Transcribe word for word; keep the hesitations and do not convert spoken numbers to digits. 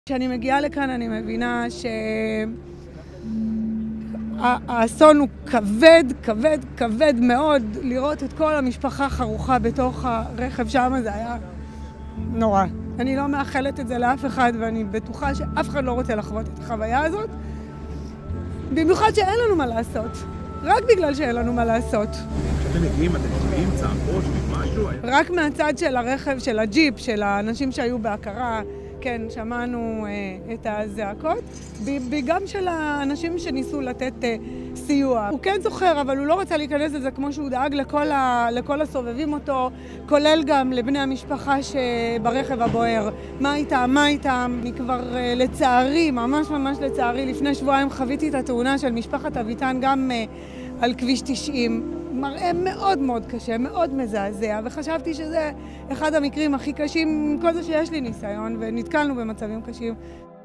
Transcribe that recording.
כשאני מגיעה לכאן אני מבינה שהאסון הוא כבד, כבד, כבד מאוד. לראות את כל המשפחה חרוכה בתוך הרכב שם זה היה נורא. אני לא מאחלת את זה לאף אחד ואני בטוחה שאף אחד לא רוצה לחוות את החוויה הזאת. במיוחד שאין לנו מה לעשות. רק בגלל שאין לנו מה לעשות. כשאתם מגיעים, אתם שומעים צעקות, משהו? רק מהצד של הרכב, של הג'יפ, של האנשים שהיו בהכרה, כן, שמענו אה, את הזעקות, גם של האנשים שניסו לתת אה, סיוע. הוא כן זוכר, אבל הוא לא רצה להיכנס לזה כמו שהוא דאג לכל, ה, לכל הסובבים אותו, כולל גם לבני המשפחה שברכב הבוער. מה איתם, מה איתם? אני כבר אה, לצערי, ממש ממש לצערי, לפני שבועיים חוויתי את התאונה של משפחת אביטן גם אה, על כביש תשעים. מראה מאוד מאוד קשה, מאוד מזעזע, וחשבתי שזה אחד המקרים הכי קשים, כל זה שיש לי ניסיון, ונתקלנו במצבים קשים.